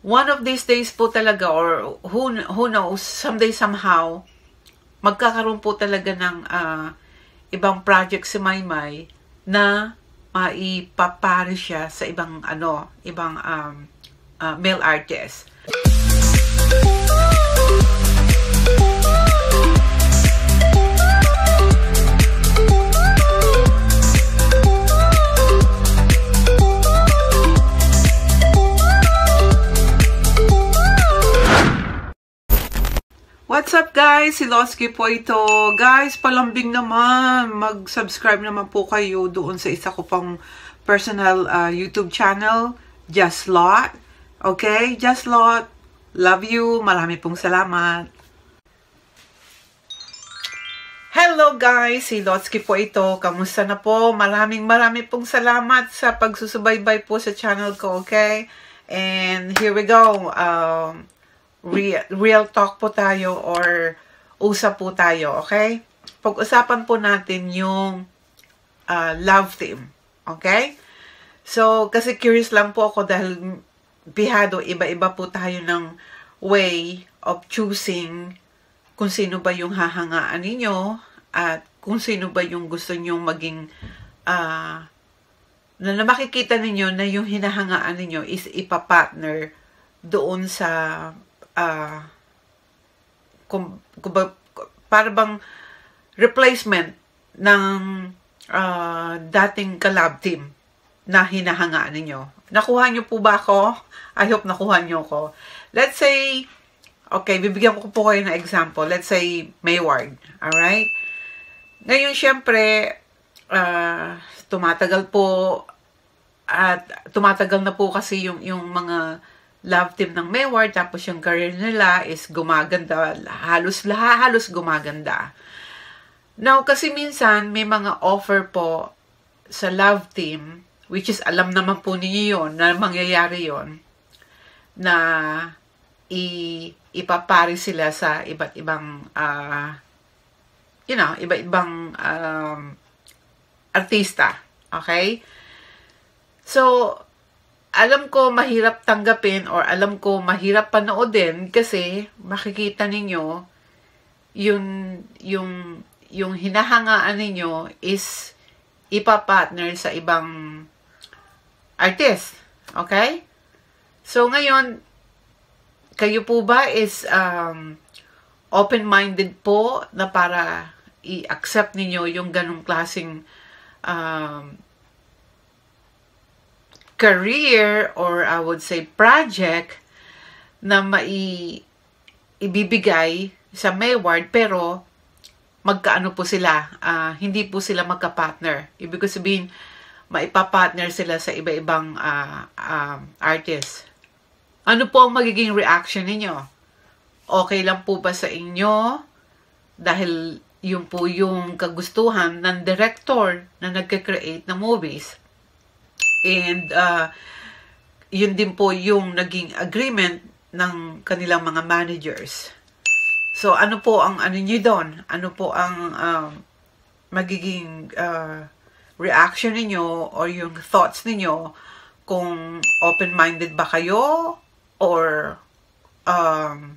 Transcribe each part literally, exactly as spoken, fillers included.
one of these days po talaga, or who, who knows, someday somehow, magkakaroon po talaga ng uh, ibang project si Maymay na maipapari siya sa ibang ano, ibang um, uh, male artist. What's up guys? Si Losky po ito. Guys, palambing naman. Mag-subscribe naman po kayo doon sa isa ko pang personal uh, YouTube channel, Just Lot. Okay? Just Lot. Love you. Marami pong salamat. Hello guys! Si Losky po ito. Kamusta na po? Maraming marami pong salamat sa pagsusubaybay po sa channel ko. Okay? And here we go. Um... Real, real talk po tayo or usap po tayo, okay? Pag-usapan po natin yung uh, love team, okay? So, kasi curious lang po ako dahil bihado, iba-iba po tayo ng way of choosing kung sino ba yung hahangaan ninyo at kung sino ba yung gusto nyong maging uh, na, na makikita ninyo na yung hinahangaan ninyo is ipapartner doon sa Uh, kung, kung ba, para bang replacement ng uh, dating ka-love team na hinahangaan ninyo. Nakuha nyo po ba ako? I hope nakuha nyo ko. Let's say, okay, bibigyan ko po kayo ng example. Let's say, Mayward. Alright? Ngayon, syempre, uh, tumatagal po at tumatagal na po kasi yung, yung mga love team ng Mayward, tapos yung career nila is gumaganda, halos lahat, halos gumaganda. Now, kasi minsan, may mga offer po sa love team, which is alam naman po ninyo yun, na mangyayari yon na i ipapari sila sa iba't ibang, uh, you know, iba-ibang um, artista. Okay? So, alam ko mahirap tanggapin or alam ko mahirap panoodin kasi makikita ninyo yung yung yung hinahangaan ninyo is ipapartner sa ibang artist. Okay? So ngayon, kayo po ba is um, open-minded po na para i-accept ninyo yung ganong klaseng um, career or I would say project na mai ibibigay sa Mayward pero magkaano po sila, uh, hindi po sila magka-partner. Ibig sabihin, maipa-partner sila sa iba-ibang uh, um, artist. Ano po ang magiging reaction ninyo? Okay lang po ba sa inyo? Dahil yun po yung kagustuhan ng director na nagka-create ng movies. And uh, yun din po yung naging agreement ng kanilang mga managers. So, ano po ang ano nyo doon? Ano po ang um, magiging uh, reaction ninyo or yung thoughts ninyo kung open-minded ba kayo or um,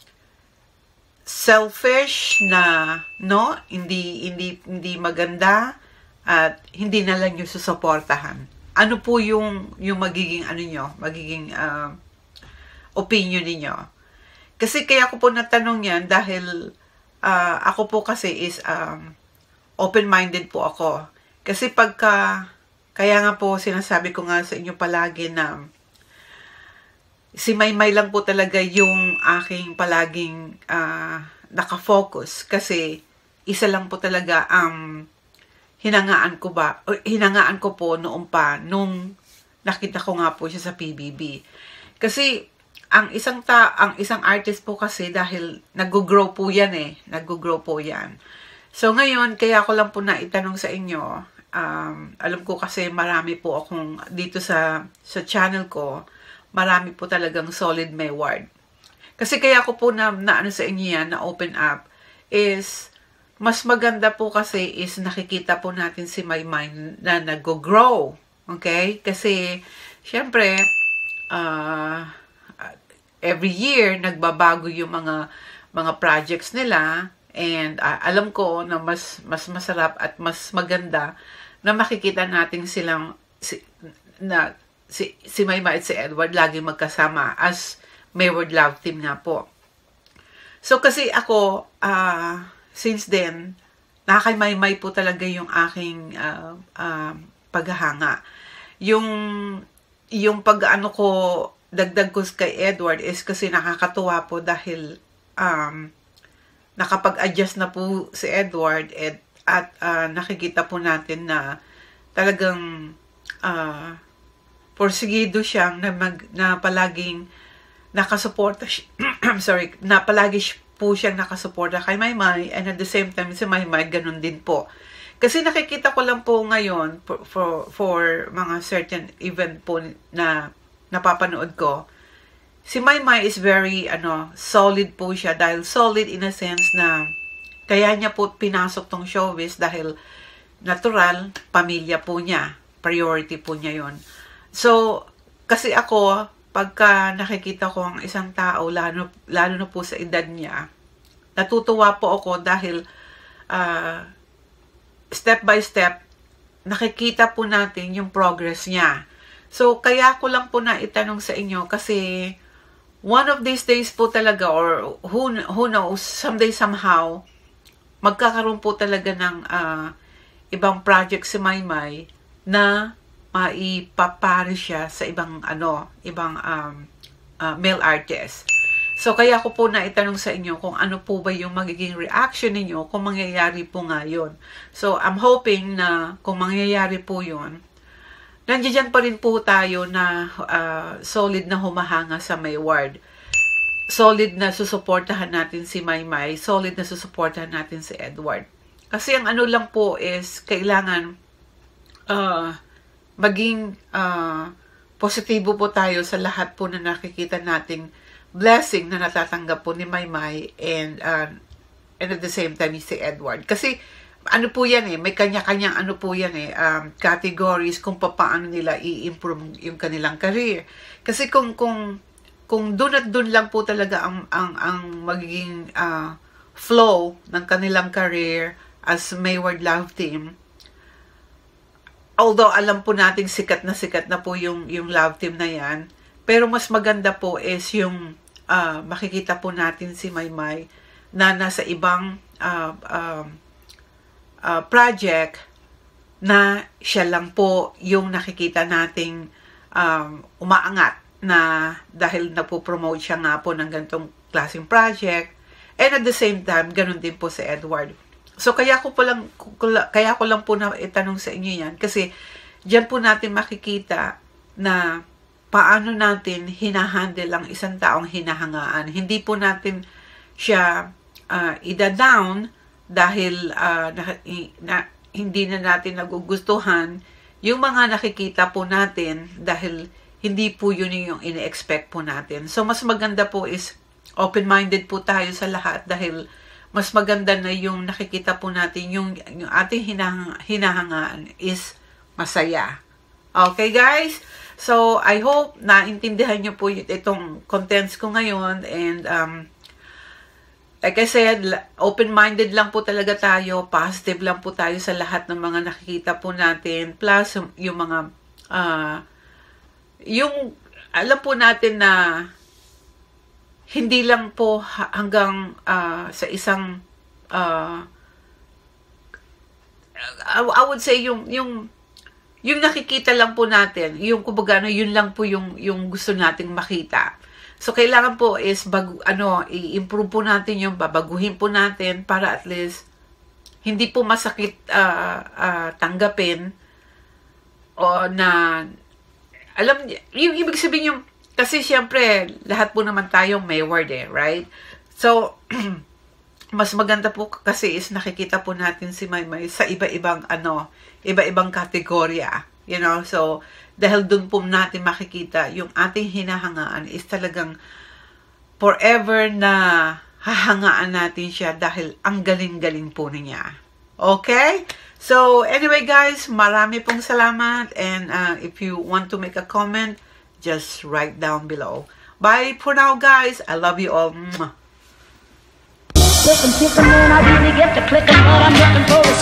selfish na no, hindi hindi hindi maganda at hindi na lang yung susuportahan. Ano po yung yung magiging ano nyo, magiging uh, opinion niyo? Kasi kaya ko po natanong yan dahil uh, ako po kasi is um, open-minded po ako. Kasi pagka, kaya nga po sinasabi ko nga sa inyo palagi na si Maymay lang po talaga yung aking palaging uh, nakafocus. Kasi isa lang po talaga ang um, hinangaan ko ba, o hinangaan ko po noon pa, nung nakita ko nga po siya sa P B B. Kasi, ang isang ta, ang isang artist po kasi dahil nag-grow po yan eh, nag-grow po yan. So, ngayon, kaya ko lang po na itanong sa inyo, um, alam ko kasi marami po akong, dito sa, sa channel ko, marami po talagang solid Mayward. Kasi kaya ko po na, na ano sa inyo yan, na open up, is, mas maganda po kasi is nakikita po natin si Maymay na nag-grow. Okay? Kasi, syempre, uh, every year, nagbabago yung mga, mga projects nila. And uh, alam ko na mas, mas masarap at mas maganda na makikita natin silang, si, na, si, si Maymay at si Edward lagi magkasama as Mayward Love Team nga po. So, kasi ako, uh, since then, nakakay-Maymay po talaga yung aking uh, uh, paghahanga. Yung, yung pag-ano ko, dagdag ko kay Edward is kasi nakakatuwa po dahil um, nakapag-adjust na po si Edward at, at uh, nakikita po natin na talagang uh, porsigido siyang na, mag, na palaging nakasuporta siya, sorry, na palagi po siyang nakasuporta kay Maymay, and at the same time si Maymay ganun din po. Kasi nakikita ko lang po ngayon for, for, for mga certain event po na napapanood ko, si Maymay is very ano, solid po siya, dahil solid in a sense na kaya niya po pinasok tong showbiz dahil natural, pamilya po niya, priority po niya yon. So, kasi ako, pagka nakikita ko ang isang tao, lalo, lalo na po sa edad niya, natutuwa po ako dahil uh, step by step, nakikita po natin yung progress niya. So, kaya ko lang po na itanong sa inyo kasi one of these days po talaga, or who, who knows, someday somehow, magkakaroon po talaga ng uh, ibang project si Maymay na maipapare siya sa ibang ano, ibang um, uh, male artist. So, kaya ko po na itanong sa inyo kung ano po ba yung magiging reaction ninyo kung mangyayari po nga yun. So, I'm hoping na kung mangyayari po yun, nandiyan pa rin po tayo na uh, solid na humahanga sa Mayward. Solid na susuportahan natin si Maymay. Solid na susuportahan natin si Edward. Kasi ang ano lang po is, kailangan uh, maging uh, positibo po tayo sa lahat po na nakikita nating blessing na natatanggap po ni Maymay and, uh, and at the same time si Edward. Kasi ano po yan eh, may kanya-kanyang ano po yan eh, um, categories kung paano nila i-improve yung kanilang career. Kasi kung, kung, kung dun at dun lang po talaga ang, ang, ang magiging uh, flow ng kanilang career as Mayward Love Team, although alam po natin sikat na sikat na po yung, yung love team na yan, pero mas maganda po is yung uh, makikita po natin si Maymay na nasa ibang uh, uh, uh, project na siya lang po yung nakikita nating um, umaangat na dahil napopromote siya nga po ng ganitong klaseng project, and at the same time, ganun din po si Edward. So, kaya ko po lang, kaya ko lang po na itanong sa inyo yan. Kasi, diyan po natin makikita na paano natin hinahandle ang isang taong hinahangaan. Hindi po natin siya uh, ida-down dahil uh, na, na, hindi na natin nagugustuhan yung mga nakikita po natin dahil hindi po yun yung ine-expect po natin. So, mas maganda po is open-minded po tayo sa lahat dahil mas maganda na yung nakikita po natin, yung, yung ating hinahang, hinahangaan is masaya. Okay, guys? So, I hope na intindihan nyo po itong contents ko ngayon. And, um, like I said, open-minded lang po talaga tayo. Positive lang po tayo sa lahat ng mga nakikita po natin. Plus, yung mga, uh, yung, alam po natin na, hindi lang po hanggang uh, sa isang uh, I would say yung yung yung nakikita lang po natin, yung kumbaga ano, yun lang po yung yung gusto nating makita. So kailangan po is bago ano, i-improve po natin yung babaguhin po natin para at least hindi po masakit uh, uh, tanggapin o na alam yung ibig sabihin yung kasi siyempre, lahat po naman tayong Mayward eh, right? So, mas maganda po kasi is nakikita po natin si Maymay sa iba-ibang ano, iba-ibang kategorya. You know, so, dahil dun po natin makikita yung ating hinahangaan is talagang forever na hahangaan natin siya dahil ang galing-galing po niya. Okay? So, anyway guys, marami pong salamat and uh, if you want to make a comment, just write down below. Bye for now, guys. I love you all. Mwah. Looking, kissing, man, I really get to clicking, but I'm looking for a